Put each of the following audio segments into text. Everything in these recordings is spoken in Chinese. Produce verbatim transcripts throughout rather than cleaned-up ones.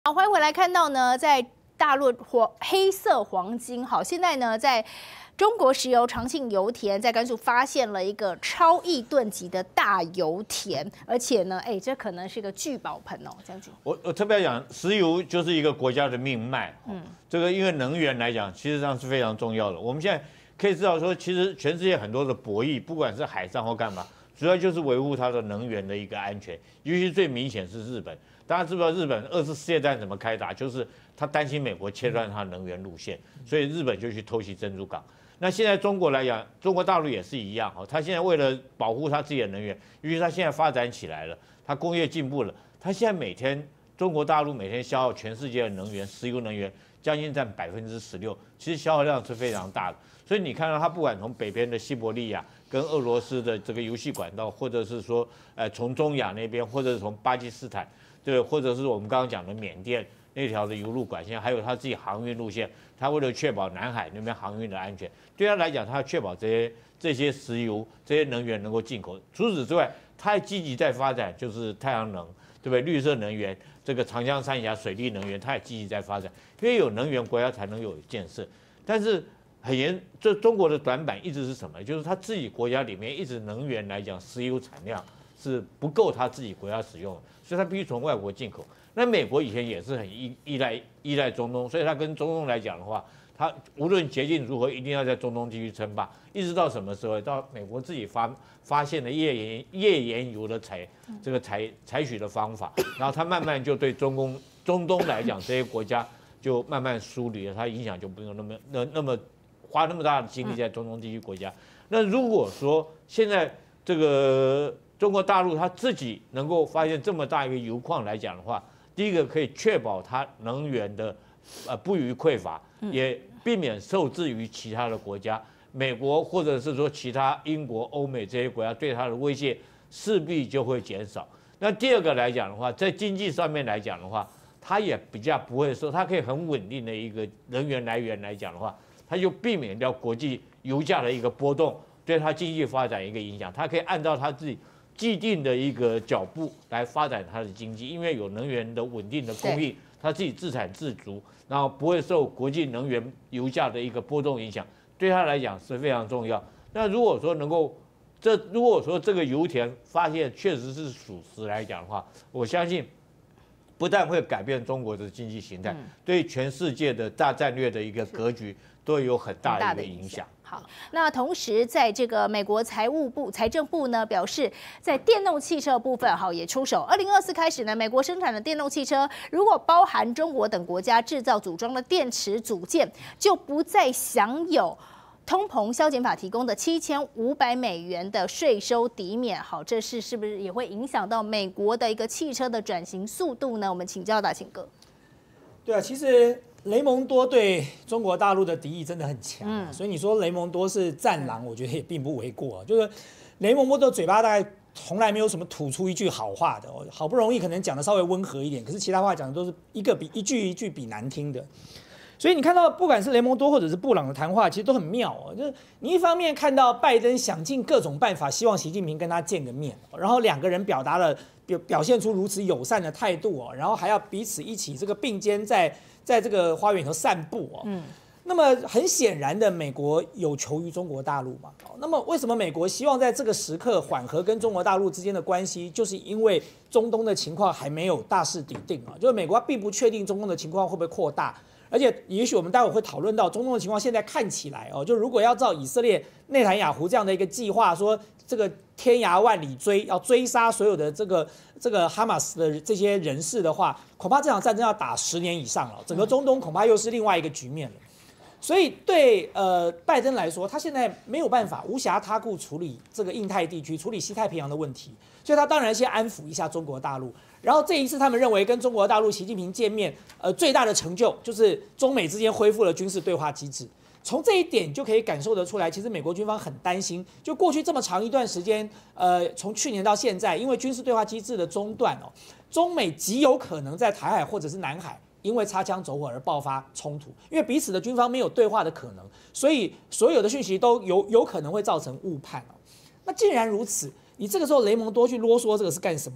好，欢迎回来。看到呢，在大陆黄黑色黄金，好，现在呢，在中国石油长庆油田在甘肃发现了一个超亿吨级的大油田，而且呢，哎，这可能是个聚宝盆哦，将军。 我我特别讲，石油就是一个国家的命脉，嗯，这个因为能源来讲，其实上是非常重要的。我们现在可以知道说，其实全世界很多的博弈，不管是海上或干嘛，主要就是维护它的能源的一个安全，尤其最明显是日本。大家知不知道日本二次世界大战怎么开打？就是他担心美国切断他能源路线，所以日本就去偷袭珍珠港。那现在中国来讲，中国大陆也是一样，哈，他现在为了保护他自己的能源，尤其他现在发展起来了，他工业进步了，他现在每天中国大陆每天消耗全世界的能源，石油能源将近占百分之十六，其实消耗量是非常大的。所以你看到它不管从北边的西伯利亚跟俄罗斯的这个油气管道，或者是说，呃，从中亚那边，或者是从巴基斯坦。对，或者是我们刚刚讲的缅甸那条的油路管线，还有他自己航运路线，他为了确保南海那边航运的安全，对他来讲，他要确保这些这些石油、这些能源能够进口。除此之外，他还积极在发展，就是太阳能，对不对？绿色能源，这个长江三峡水利能源，他也积极在发展。因为有能源，国家才能有建设。但是很严，这中国的短板一直是什么？就是他自己国家里面一直能源来讲，石油产量是不够他自己国家使用的。所以它必须从外国进口。那美国以前也是很依依赖依赖中东，所以它跟中东来讲的话，它无论捷径如何，一定要在中东地区称霸，一直到什么时候？到美国自己发发现了页岩页岩油的采这个采采取的方法，然后它慢慢就对中东中东来讲这些国家就慢慢疏离了，它影响就不用那么那那么花那么大的精力在中东地区国家。那如果说现在这个中国大陆它自己能够发现这么大一个油矿来讲的话，第一个可以确保它能源的呃不予匮乏，也避免受制于其他的国家，美国或者是说其他英国、欧美这些国家对它的威胁势必就会减少。那第二个来讲的话，在经济上面来讲的话，它也比较不会说，它可以很稳定的一个能源来源来讲的话，它就避免掉国际油价的一个波动对它经济发展一个影响，它可以按照它自己既定的一个脚步来发展它的经济，因为有能源的稳定的供应，它自己自产自足，然后不会受国际能源油价的一个波动影响，对它来讲是非常重要。那如果说能够，这如果说这个油田发现确实是属实来讲的话，我相信不但会改变中国的经济形态，对全世界的大战略的一个格局都有很大的一个影响。 好，那同时在这个美国财务部、财政部呢表示，在电动汽车部分，好也出手。二零二四开始呢，美国生产的电动汽车，如果包含中国等国家制造组装的电池组件，就不再享有通膨削减法提供的七千五百美元的税收抵免。好，这是是不是也会影响到美国的一个汽车的转型速度呢？我们请教大庆哥。 对啊，其实雷蒙多对中国大陆的敌意真的很强、啊嗯，所以你说雷蒙多是战狼，我觉得也并不为过、啊。就是雷蒙多的嘴巴大概从来没有什么吐出一句好话的、哦，好不容易可能讲的稍微温和一点，可是其他话讲的都是一个比一句一句比难听的。所以你看到，不管是雷蒙多或者是布朗的谈话，其实都很妙哦。就是你一方面看到拜登想尽各种办法，希望习近平跟他见个面，然后两个人表达了表表现出如此友善的态度哦，然后还要彼此一起这个并肩在在这个花园里头散步哦。嗯。那么很显然的，美国有求于中国大陆嘛。那么为什么美国希望在这个时刻缓和跟中国大陆之间的关系？就是因为中东的情况还没有大势底定啊，就是美国并不确定中东的情况会不会扩大。而且，也许我们待会会讨论到中东的情况，现在看起来哦，就如果要照以色列内塔尼亚胡这样的一个计划，说这个天涯万里追，要追杀所有的这个这个哈马斯的这些人士的话，恐怕这场战争要打十年以上了，整个中东恐怕又是另外一个局面了。所以对呃拜登来说，他现在没有办法无暇他顾处理这个印太地区、处理西太平洋的问题，所以他当然先安抚一下中国大陆。然后这一次，他们认为跟中国大陆习近平见面，呃，最大的成就就是中美之间恢复了军事对话机制。从这一点就可以感受得出来，其实美国军方很担心，就过去这么长一段时间，呃，从去年到现在，因为军事对话机制的中断哦，中美极有可能在台海或者是南海因为擦枪走火而爆发冲突，因为彼此的军方没有对话的可能，所以所有的讯息都有有可能会造成误判哦。那既然如此，你这个时候雷蒙多去啰嗦这个是干什么呢？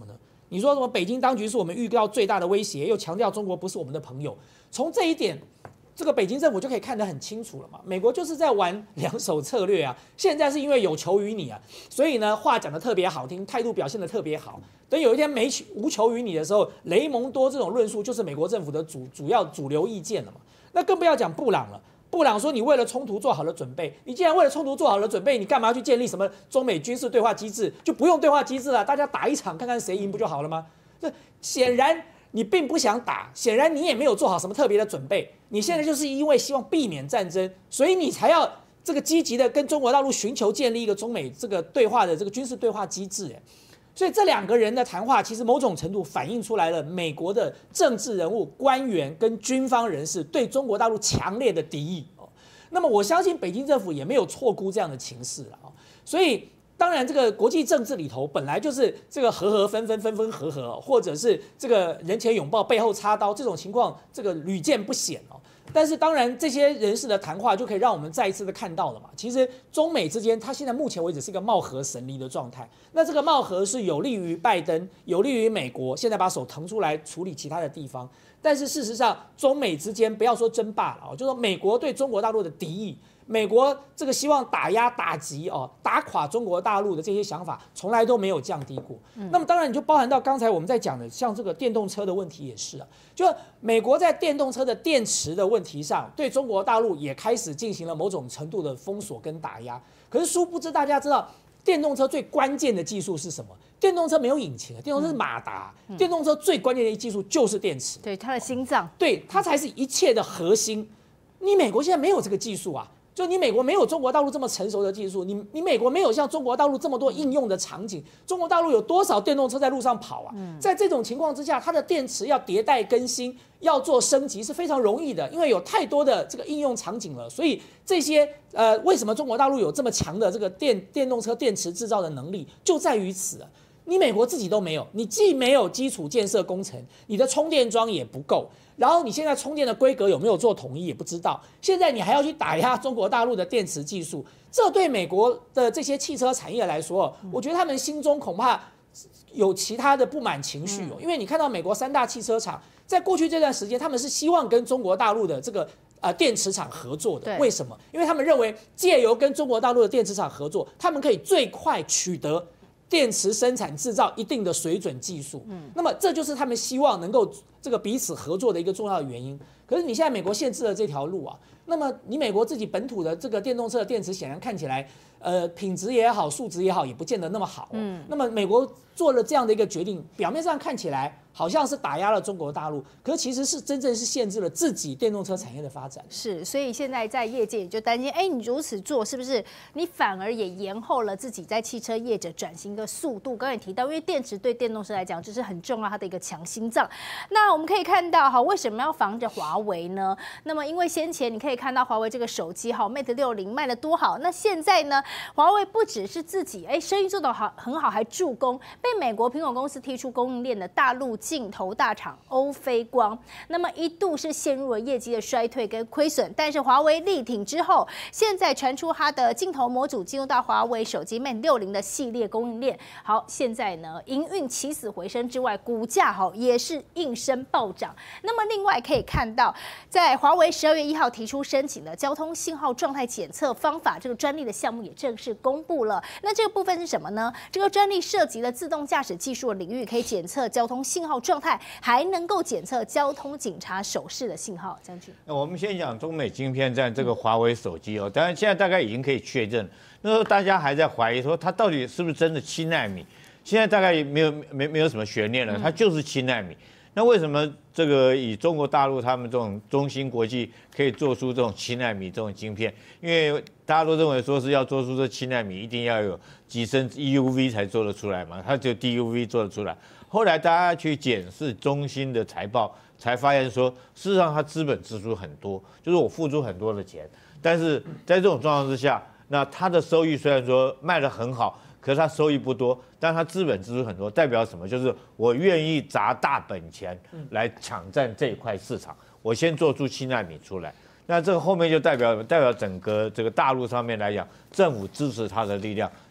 你说什么？北京当局是我们遇到最大的威胁，又强调中国不是我们的朋友。从这一点，这个北京政府就可以看得很清楚了嘛。美国就是在玩两手策略啊。现在是因为有求于你啊，所以呢话讲得特别好听，态度表现得特别好。等有一天没无求于你的时候，雷蒙多这种论述就是美国政府的主主要主流意见了嘛。那更不要讲布朗了。布朗说：“你为了冲突做好了准备，你既然为了冲突做好了准备，你干嘛去建立什么中美军事对话机制？就不用对话机制了，大家打一场看看谁赢不就好了吗？这显然你并不想打，显然你也没有做好什么特别的准备。你现在就是因为希望避免战争，所以你才要这个积极的跟中国大陆寻求建立一个中美这个对话的这个军事对话机制。哎，所以这两个人的谈话，其实某种程度反映出来了美国的政治人物、官员跟军方人士对中国大陆强烈的敌意。那么我相信北京政府也没有错估这样的情势了啊。所以当然，这个国际政治里头本来就是这个和和分分分分合合，或者是这个人前拥抱背后插刀这种情况，这个屡见不鲜哦。但是当然，这些人士的谈话就可以让我们再一次的看到了嘛。其实中美之间，它现在目前为止是一个貌合神离的状态。那这个貌合是有利于拜登，有利于美国，现在把手腾出来处理其他的地方。但是事实上，中美之间不要说争霸了，就说美国对中国大陆的敌意，美国这个希望打压、打击哦、打垮中国大陆的这些想法，从来都没有降低过。嗯、那么当然，你就包含到刚才我们在讲的，像这个电动车的问题也是啊。就美国在电动车的电池的问题上，对中国大陆也开始进行了某种程度的封锁跟打压。可是殊不知，大家知道。电动车最关键的技术是什么？电动车没有引擎，电动车是马达。嗯、电动车最关键的技术就是电池， 对它的心脏， 对它才是一切的核心。你美国现在没有这个技术啊，就你美国没有中国大陆这么成熟的技术，你你美国没有像中国大陆这么多应用的场景。中国大陆有多少电动车在路上跑啊？嗯、在这种情况之下，它的电池要迭代更新，要做升级是非常容易的，因为有太多的这个应用场景了。所以这些呃，为什么中国大陆有这么强的这个电电动车电池制造的能力，就在于此啊。你美国自己都没有，你既没有基础建设工程，你的充电桩也不够，然后你现在充电的规格有没有做统一也不知道，现在你还要去打压中国大陆的电池技术，这对美国的这些汽车产业来说，我觉得他们心中恐怕有其他的不满情绪哦，因为你看到美国三大汽车厂在过去这段时间，他们是希望跟中国大陆的这个呃电池厂合作的，为什么？因为他们认为借由跟中国大陆的电池厂合作，他们可以最快取得电池生产制造一定的水准技术，嗯，那么这就是他们希望能够这个彼此合作的一个重要的原因。可是你现在美国限制了这条路啊，那么你美国自己本土的这个电动车的电池显然看起来，呃，品质也好，数值也好，也不见得那么好。嗯，那么美国做了这样的一个决定，表面上看起来好像是打压了中国大陆，可是其实是真正是限制了自己电动车产业的发展。 是，所以现在在业界也就担心，哎，你如此做是不是你反而也延后了自己在汽车业者转型的速度？刚才提到，因为电池对电动车来讲就是很重要，它的一个强心脏。那我们可以看到，哈，为什么要防着华为呢？那么因为先前你可以看到华为这个手机，哈 ，Mate 六零卖得多好，那现在呢，华为不只是自己哎生意做得好很好，还助攻被美国苹果公司踢出供应链的大陆镜头大厂欧菲光，那么一度是陷入了业绩的衰退跟亏损，但是华为力挺之后，现在传出它的镜头模组进入到华为手机 Mate 六零的系列供应链，好，现在呢营运起死回生之外，股价好也是应声暴涨。那么另外可以看到，在华为十二月一号提出申请的交通信号状态检测方法这个专利的项目也正式公布了。那这个部分是什么呢？这个专利涉及了自动驾驶技术的领域，可以检测交通信号状态，还能够检测交通警察手势的信号。将军， 那我们先讲中美晶片战这个华为手机哦，当然现在大概已经可以确认，那时候大家还在怀疑说它到底是不是真的七奈米，现在大概没有没没有什么悬念了，它就是七奈米。那为什么这个以中国大陆他们这种中芯国际可以做出这种七奈米这种晶片？因为大家都认为说是要做出这七奈米，一定要有几升 E U V 才做得出来嘛，它只有 D U V 做得出来。后来大家去检视中芯的财报，才发现说，事实上它资本支出很多，就是我付出很多的钱，但是在这种状况之下，那它的收益虽然说卖得很好。可是它收益不多，但它资本支出很多，代表什么？就是我愿意砸大本钱来抢占这一块市场，我先做出七奈米出来。那这个后面就代表代表整个这个大陆上面来讲，政府支持它的力量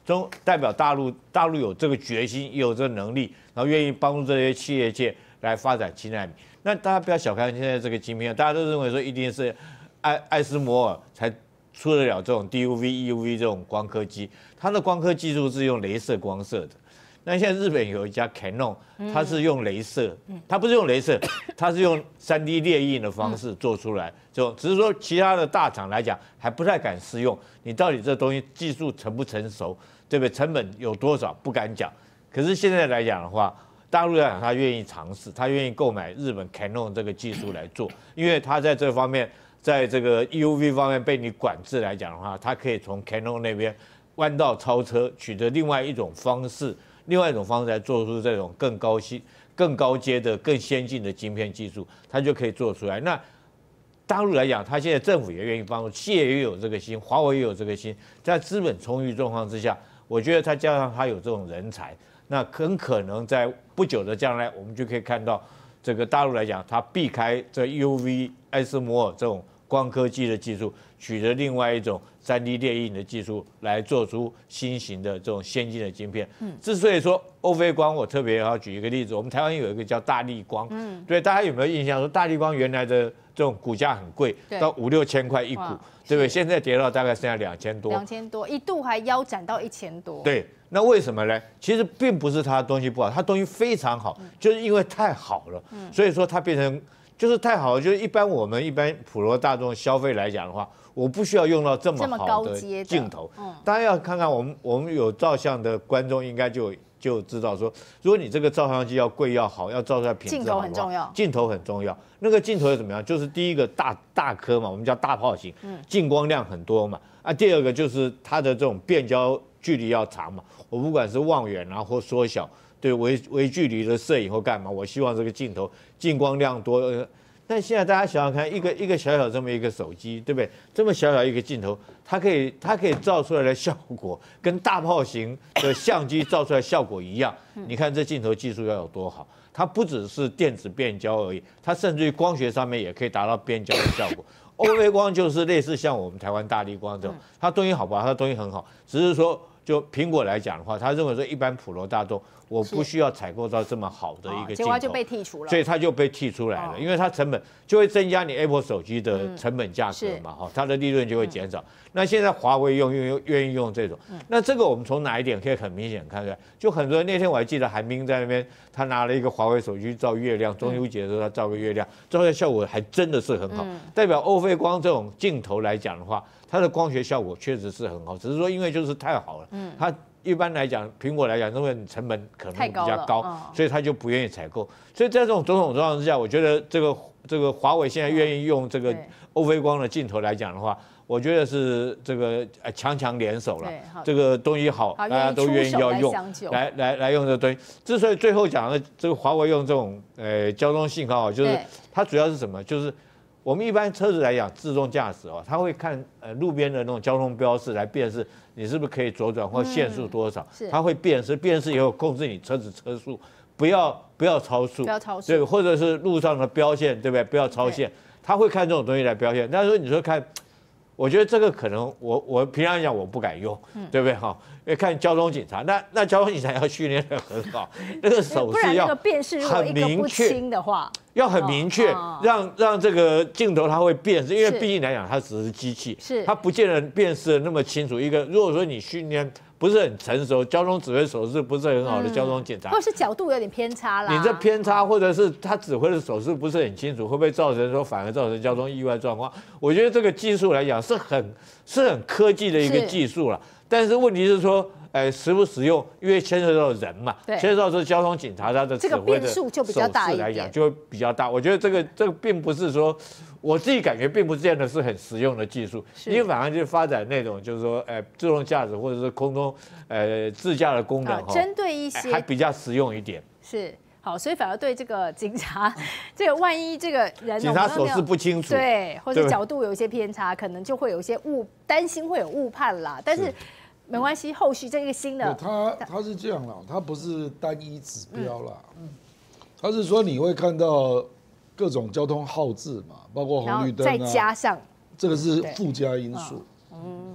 中代表大陆大陆有这个决心，也有这个能力，然后愿意帮助这些企业界来发展七纳米。那大家不要小看现在这个晶片，大家都认为说一定是爱爱斯摩尔才出得了这种 D U V、E U V 这种光刻机，它的光刻技术是用雷射光射的。那现在日本有一家 Canon， 它是用雷射，它不是用雷射，它是用三 D 列印的方式做出来。就只是说其他的大厂来讲还不太敢试用，你到底这东西技术成不成熟，对不对？成本有多少不敢讲。可是现在来讲的话，大陆来讲他愿意尝试，他愿意购买日本 Canon 这个技术来做，因为他在这方面，在这个 E U V 方面被你管制来讲的话，他可以从 Canon 那边弯道超车，取得另外一种方式。另外一种方式来做出这种更高系、更高阶的、更先进的晶片技术，它就可以做出来。那大陆来讲，它现在政府也愿意帮助，企业也有这个心，华为也有这个心，在资本充裕状况之下，我觉得它加上它有这种人才，那很可能在不久的将来，我们就可以看到这个大陆来讲，它避开这 E U V、爱斯摩尔这种光刻机的技术，取得另外一种三 D 列印的技术来做出新型的这种先进的晶片。嗯，之所以说欧菲光，我特别要举一个例子，我们台湾有一个叫大立光，嗯，对，大家有没有印象？说大立光原来的这种股价很贵，到五六千块一股，对不对？现在跌到大概剩下两千多， 两千多，一度还腰斩到一千多。 对，那为什么呢？其实并不是它的东西不好，它东西非常好，就是因为太好了，所以说它变成。就是太好了，就是一般我们一般普罗大众消费来讲的话，我不需要用到这么好的镜头。嗯，大家要看看我们我们有照相的观众应该就就知道说，如果你这个照相机要贵要好，要照出来品质好， 镜头很重要。 镜头很重要，那个镜头是怎么样？就是第一个大大颗嘛，我们叫大炮型，进光量很多嘛。啊，第二个就是它的这种变焦距离要长嘛，我不管是望远啊或缩小。对微微距离的摄影或干嘛，我希望这个镜头进光量多。呃、但现在大家想想看，一个一个小小这么一个手机，对不对？这么小小一个镜头，它可以它可以照出来的效果，跟大炮型的相机照出来效果一样。你看这镜头技术要有多好？它不只是电子变焦而已，它甚至于光学上面也可以达到变焦的效果。欧菲光就是类似像我们台湾大立光这种，它东西好不好？它东西很好，只是说就苹果来讲的话，他认为说一般普罗大众。我不需要采购到这么好的一个镜头， 结果就被剔除了， 所以它就被剔出来了，因为它成本就会增加你 Apple 手机的成本价格嘛，哈，它的利润就会减少。那现在华为用用愿意用这种，那这个我们从哪一点可以很明显看出来？就很多人那天我还记得韩冰在那边，他拿了一个华为手机照月亮，中秋节的时候他照个月亮，照出来效果还真的是很好，代表欧菲光这种镜头来讲的话，它的光学效果确实是很好，只是说因为就是太好了，它。一般来讲，苹果来讲，因为你成本可能比较高，高所以他就不愿意采购。所以在这种种种状况之下，我觉得这个这个华为现在愿意用这个欧菲光的镜头来讲的话，我觉得是这个强强联手了。这个东西好，大家都愿意要用，来来来用这个东西。之所以最后讲的这个华为用这种呃交通信号，就是它主要是什么？就是我们一般车子来讲，自动驾驶哦，它会看呃路边的那种交通标示来辨识你是不是可以左转或限速多少，嗯、它会辨识，辨识以后控制你车子车速，不要不要超速， 不要超速， 对，或者是路上的标线，对不对？不要超线，它会看这种东西来标线。但是你说看，我觉得这个可能我我平常讲我不敢用，嗯、对不对哈？因为看交通警察，那那交通警察要训练得很好，那个手势要很明确的话。 要很明确，哦、让让这个镜头它会辨识，因为毕竟来讲它只是机器， 是它不见得辨识的那么清楚。一个如果说你训练不是很成熟，交通指挥手势不是很好的交通检查， 嗯、或是角度有点偏差啦， 你这偏差或者是他指挥的手势不是很清楚，会不会造成说反而造成交通意外状况？我觉得这个技术来讲是很是很科技的一个技术了，但是问题是说。哎，实不实用？因为牵涉到人嘛，牵涉到这交通警察他的指挥的手势来讲，就会比较大。我觉得这个这个并不是说，我自己感觉并不见得是很实用的技术，因为反而就发展那种就是说，哎，自动驾驶或者是空中呃自驾的功能哈， 针对一些还比较实用一点。 是。好，所以反而对这个警察，这个万一这个人警察手势不清楚， 对，或者角度有一些偏差，可能就会有一些误担心会有误判啦。但是。没关系，后续这个新的， 它它是这样啦，它不是单一指标啦，嗯，它是说你会看到各种交通号志嘛，包括红绿灯啊， 再加上这个是附加因素， 嗯，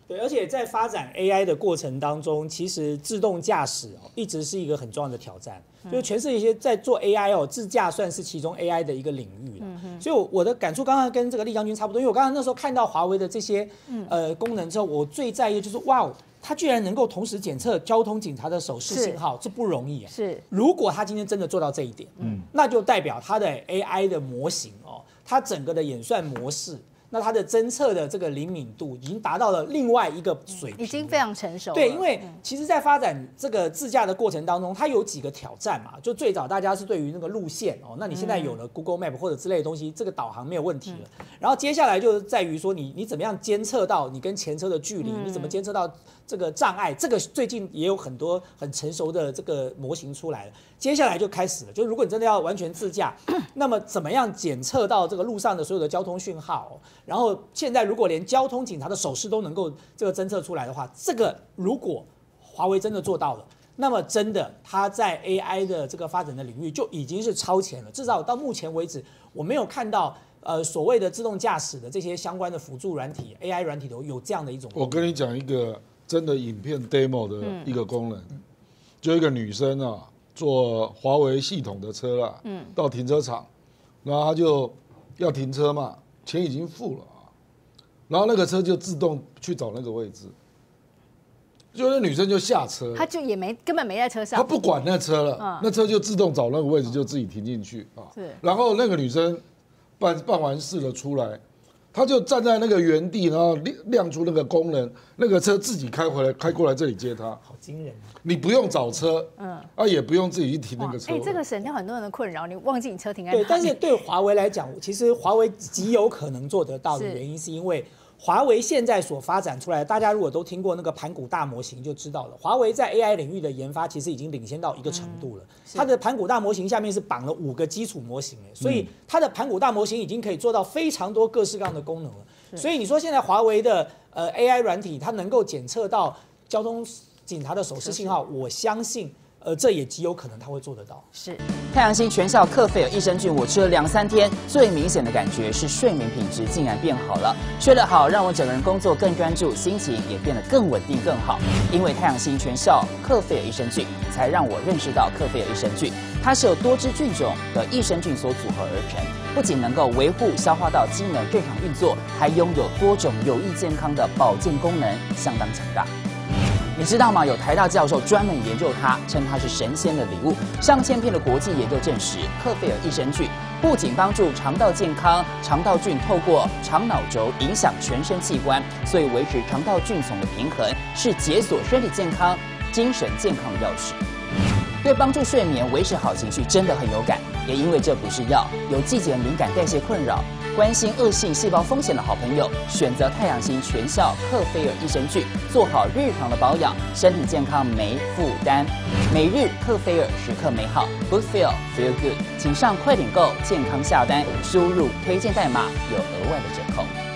对，而且在发展 A I 的过程当中，其实自动驾驶哦一直是一个很重要的挑战。就是全世界在做 A I 哦，自驾算是其中 A I 的一个领域了。嗯、所以我的感触刚刚跟这个厉将军差不多，因为我刚刚那时候看到华为的这些呃功能之后，我最在意的就是哇，它居然能够同时检测交通警察的手势信号，这不容易啊。 是， 如果它今天真的做到这一点，嗯，那就代表它的 A I 的模型哦，它整个的演算模式。那它的侦测的这个灵敏度已经达到了另外一个水平， 已经非常成熟了。 对，因为其实，在发展这个自驾的过程当中，它有几个挑战嘛。就最早大家是对于那个路线哦，那你现在有了 Google Map 或者之类的东西，这个导航没有问题了。然后接下来就是在于说你你怎么样监测到你跟前车的距离，你怎么监测到这个障碍，这个最近也有很多很成熟的这个模型出来了。接下来就开始了，就如果你真的要完全自驾，那么怎么样检测到这个路上的所有的交通讯号、哦？然后现在如果连交通警察的手势都能够这个侦测出来的话，这个如果华为真的做到了，那么真的它在 A I 的这个发展的领域就已经是超前了。至少到目前为止，我没有看到呃所谓的自动驾驶的这些相关的辅助软体 A I 软体都有这样的一种。 我跟你讲一个真的影片 demo 的一个功能，嗯、就一个女生啊。坐华为系统的车啦，嗯，到停车场，然后他就要停车嘛，钱已经付了啊，然后那个车就自动去找那个位置，就那女生就下车， 她就也没根本没在车上， 她不管那车了，嗯、那车就自动找那个位置就自己停进去啊，是，然后那个女生办办完事了出来。他就站在那个原地，然后亮出那个功能，那个车自己开回来，开过来这里接他， 好惊人！ 你不用找车，嗯，啊，也不用自己去停那个车。 哎，这个省掉很多人的困扰，你忘记你车停在哪里。 对，但是对华为来讲，其实华为极有可能做得到的原因，是因为华为现在所发展出来的，大家如果都听过那个盘古大模型，就知道了。华为在 A I 领域的研发其实已经领先到一个程度了。嗯、它的盘古大模型下面是绑了五个基础模型，哎，所以它的盘古大模型已经可以做到非常多各式各样的功能了。所以你说现在华为的呃 A I 软体，它能够检测到交通警察的手势信号，我相信。呃，这也极有可能他会做得到。 是太阳星全效克菲尔益生菌，我吃了两三天，最明显的感觉是睡眠品质竟然变好了。睡得好，让我整个人工作更专注，心情也变得更稳定更好。因为太阳星全效克菲尔益生菌，才让我认识到克菲尔益生菌，它是由多支菌种的益生菌所组合而成，不仅能够维护消化道机能正常运作，还拥有多种有益健康的保健功能，相当强大。你知道吗？有台大教授专门研究它，称它是神仙的礼物。上千篇的国际研究证实，克菲尔益生菌不仅帮助肠道健康，肠道菌透过肠脑轴影响全身器官，所以维持肠道菌丛的平衡是解锁身体健康、精神健康的钥匙。对帮助睡眠、维持好情绪真的很有感。也因为这不是药，有季节敏感、代谢困扰、关心恶性细胞风险的好朋友，选择太阳星全效克菲尔益生菌，做好日常的保养，身体健康没负担。每日克菲尔，时刻美好 ，Good Feel Feel Good， 请上快点购健康下单，输入推荐代码有额外的折扣。